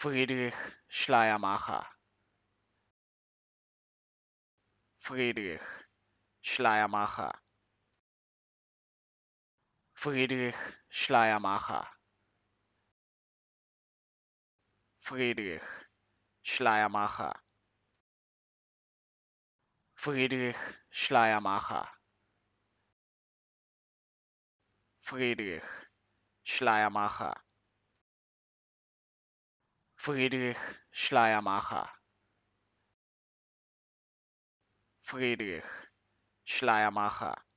Friedrich Schleiermacher. Friedrich Schleiermacher. Friedrich Schleiermacher. Friedrich Schleiermacher. Friedrich Schleiermacher. Friedrich Schleiermacher. Friedrich Schleiermacher. Friedrich Schleiermacher.